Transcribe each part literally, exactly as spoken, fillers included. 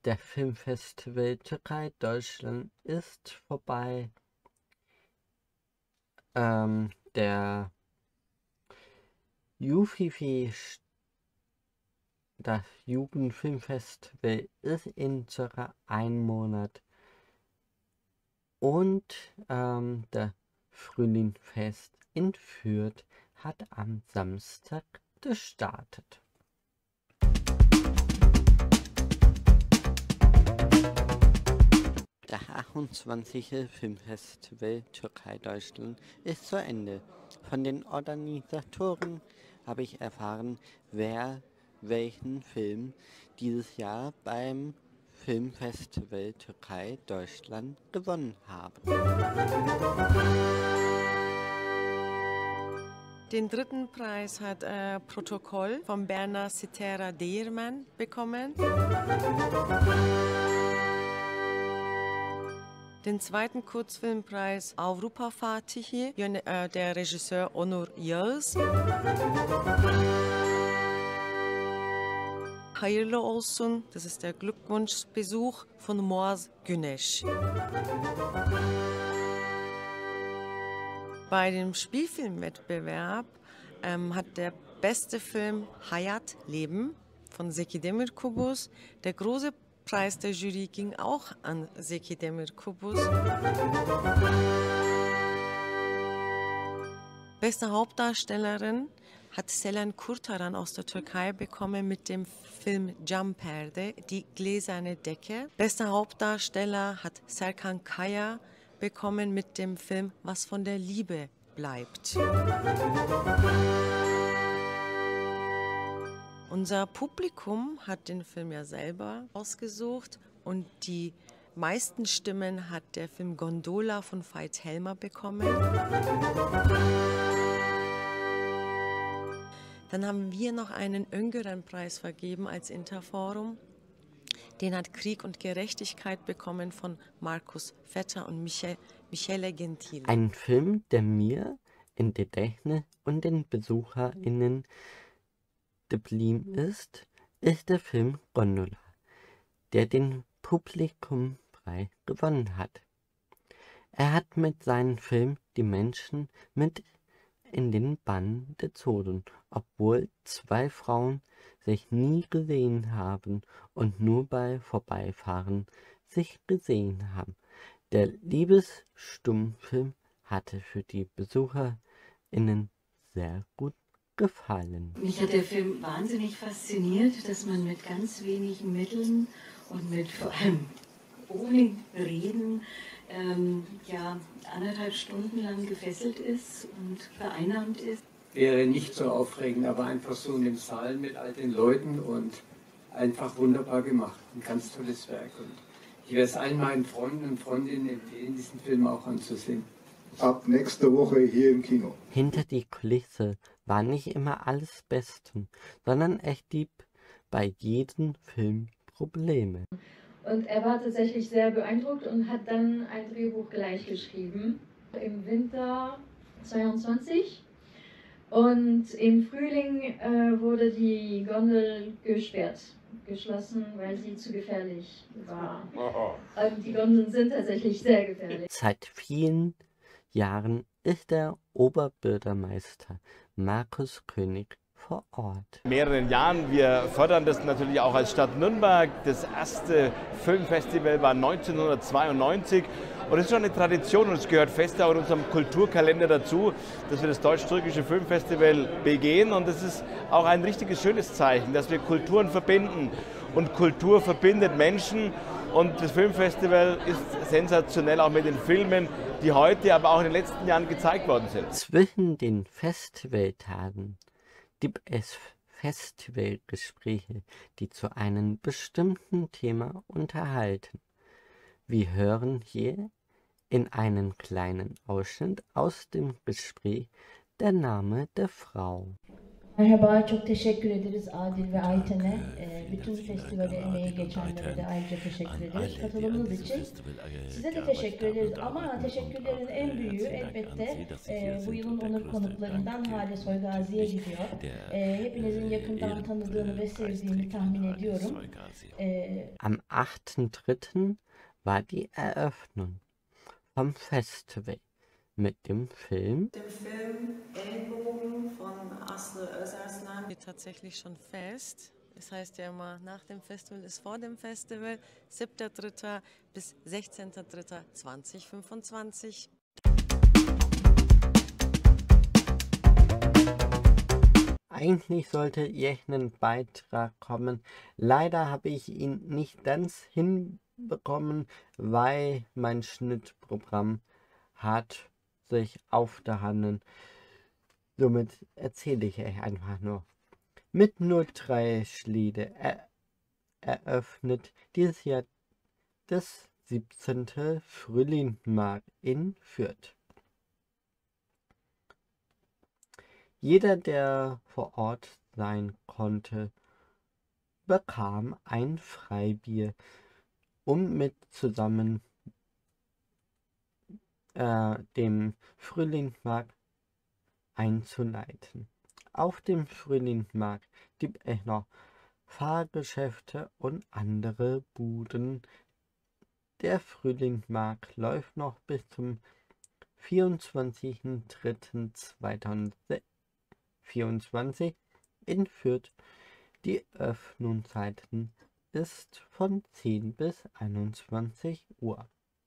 der Filmfestival Türkei Deutschland ist vorbei. Ähm, der Jufifi, das Jugendfilmfestival, ist in circa einem Monat. Und ähm, der Frühlingsfest in Fürth hat am Samstag gestartet. Der achtundzwanzigste Filmfestival Türkei Deutschland ist zu Ende. Von den Organisatoren habe ich erfahren, wer welchen Film dieses Jahr beim Filmfestival Türkei Deutschland gewonnen haben. Den dritten Preis hat äh, Protokoll von Berna Sitera Değirmen bekommen. Den zweiten Kurzfilmpreis Avrupa Fatihi, äh, der Regisseur Onur Yağız. Hayırlı olsun, das ist der Glückwunschbesuch von Muaz Güneş. Bei dem Spielfilmwettbewerb ähm, hat der beste Film Hayat Leben von Zeki Demirkubuz. Der große Preis der Jury ging auch an Zeki Demirkubuz. Beste Hauptdarstellerin hat Selen Kurtaran aus der Türkei bekommen mit dem Film Cam Perde, die gläserne Decke. Bester Hauptdarsteller hat Serkan Kaya bekommen mit dem Film Was von der Liebe bleibt. Unser Publikum hat den Film ja selber ausgesucht und die meisten Stimmen hat der Film Gondola von Veit Helmer bekommen. Dann haben wir noch einen Öngören-Preis vergeben als Interforum. Den hat Krieg und Gerechtigkeit bekommen von Markus Vetter und Michel, Michele Gentile. Ein Film, der mir in Gedächtnis und den BesucherInnen geblieben ist, ist der Film Gondola, der den Publikumspreis gewonnen hat. Er hat mit seinem Film die Menschen mit in den Bann gezogen, obwohl zwei Frauen sich nie gesehen haben und nur bei Vorbeifahren sich gesehen haben. Der Liebesstummfilm hatte für die BesucherInnen sehr gut gefallen. Mich hat der Film wahnsinnig fasziniert, dass man mit ganz wenigen Mitteln und mit vor allem ohne Reden ähm, ja, anderthalb Stunden lang gefesselt ist und vereinnahmt ist. Wäre nicht so aufregend, aber einfach so in dem Saal mit all den Leuten und einfach wunderbar gemacht. Ein ganz tolles Werk. Und ich werde es allen meinen Freunden und Freundinnen empfehlen, diesen Film auch anzusehen. Ab nächste Woche hier im Kino. Hinter die Kulisse war nicht immer alles Besten, sondern echt gibt bei jedem Film Probleme. Und er war tatsächlich sehr beeindruckt und hat dann ein Drehbuch gleich geschrieben. Im Winter zweiundzwanzig und im Frühling äh, wurde die Gondel gesperrt, geschlossen, weil sie zu gefährlich war. Und die Gondeln sind tatsächlich sehr gefährlich. Seit vielen Jahren ist der Oberbürgermeister Markus König vor Ort. Mehreren Jahren. Wir fördern das natürlich auch als Stadt Nürnberg. Das erste Filmfestival war neunzehnhundertzweiundneunzig und es ist schon eine Tradition und es gehört fest auch in unserem Kulturkalender dazu, dass wir das deutsch-türkische Filmfestival begehen und es ist auch ein richtiges schönes Zeichen, dass wir Kulturen verbinden und Kultur verbindet Menschen und das Filmfestival ist sensationell auch mit den Filmen, die heute, aber auch in den letzten Jahren gezeigt worden sind. Zwischen den Festivaltagen gibt es Festivalgespräche, die zu einem bestimmten Thema unterhalten. Wir hören hier in einem kleinen Ausschnitt aus dem Gespräch Der Name der Frau. Merhaba, çok teşekkür ederiz Adil ve Ayten'e. Ee, bütün festivale emeği geçenlere de ayrıca teşekkür ederiz. Katılımınız için size de teşekkür ederiz. Ama teşekkürlerin en büyüğü elbette e, bu yılın onur konuklarından Hale Soygazi'ye gidiyor. E, hepinizin yakından tanıdığını ve sevdiğini tahmin ediyorum. E, Am achten dritten war die Eröffnung vom Festival mit dem Film Dem Film Ellbogen von Aslı Özarslan steht tatsächlich schon fest. Es heißt ja immer, nach dem Festival ist vor dem Festival. siebter dritter bis sechzehnter dritter zweitausendfünfundzwanzig. Eigentlich sollte jetzt ein Beitrag kommen. Leider habe ich ihn nicht ganz hinbekommen, weil mein Schnittprogramm hat sich aufgehangen. Somit erzähle ich euch einfach nur. Mit nur drei Schläge er eröffnet dieses Jahr das siebzehnte Frühlingsmarkt in Fürth. Jeder, der vor Ort sein konnte, bekam ein Freibier, um mit zusammen äh, dem Frühlingsmarkt einzuleiten. Auf dem Frühlingsmarkt gibt es noch Fahrgeschäfte und andere Buden. Der Frühlingsmarkt läuft noch bis zum vierundzwanzigsten dritten zweitausendvierundzwanzig in Fürth. Die Öffnungszeiten ist von zehn bis einundzwanzig Uhr.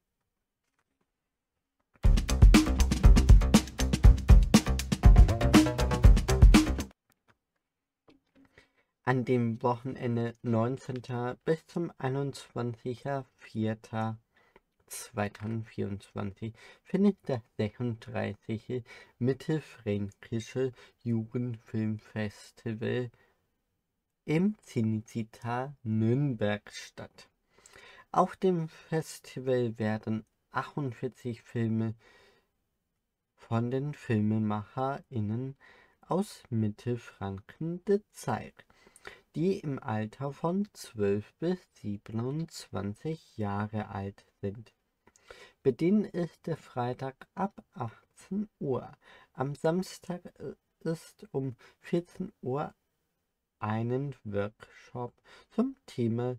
An dem Wochenende neunzehnten bis zum einundzwanzigsten vierten zweitausendvierundzwanzig findet das sechsunddreißigste Mittelfränkische Jugendfilmfestival im Cinecittà Nürnberg statt. Auf dem Festival werden achtundvierzig Filme von den FilmemacherInnen aus Mittelfranken gezeigt, die im Alter von zwölf bis siebenundzwanzig Jahre alt sind. Beginn ist der Freitag ab achtzehn Uhr. Am Samstag ist um vierzehn Uhr einen Workshop zum Thema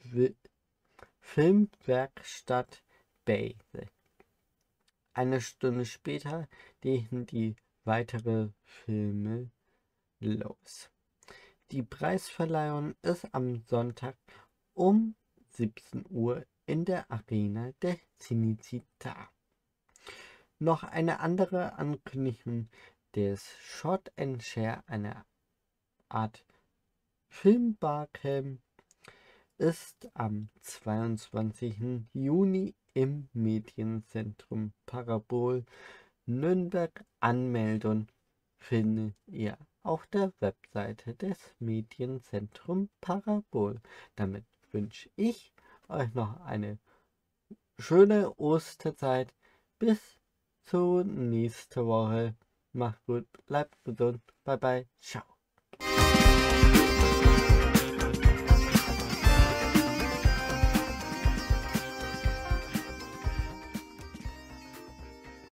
Filmwerkstatt Base. Eine Stunde später gehen die weiteren Filme los. Die Preisverleihung ist am Sonntag um siebzehn Uhr in der Arena der Cinecittà. Noch eine andere Ankündigung des Shot and Share, eine Art Filmbarcamp, ist am zweiundzwanzigsten Juni im Medienzentrum Parabol Nürnberg. Anmeldung findet ihr auf der Webseite des Medienzentrums Parabol. Damit wünsche ich euch noch eine schöne Osterzeit. Bis zur nächsten Woche. Macht gut, bleibt gesund. Bye bye. Ciao.